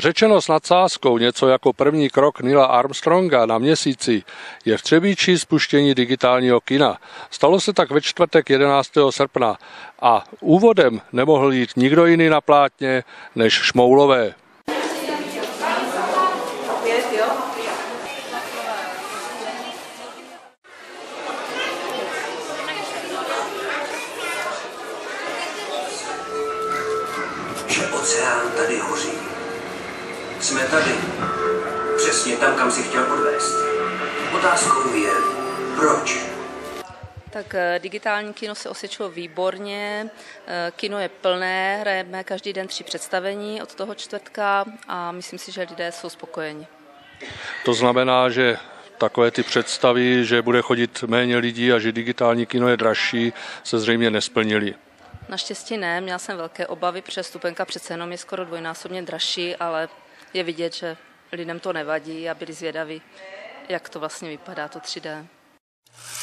Řečeno s nadsázkou něco jako první krok Neila Armstronga na měsíci je v Třebíči spuštění digitálního kina. Stalo se tak ve čtvrtek 11. srpna a úvodem nemohl jít nikdo jiný na plátně než Šmoulové. Že oceán tady hoří. Jsme tady. Přesně tam, kam si chtěl odvést. Otázkou je, proč? Tak digitální kino se osvědčilo výborně, kino je plné, hrajeme každý den 3 představení od toho čtvrtka a myslím si, že lidé jsou spokojeni. To znamená, že takové ty představy, že bude chodit méně lidí a že digitální kino je dražší, se zřejmě nesplnily. Naštěstí ne, měla jsem velké obavy, protože vstupenka přece jenom je skoro dvojnásobně dražší, ale je vidět, že lidem to nevadí a byli zvědaví, jak to vlastně vypadá, to 3D.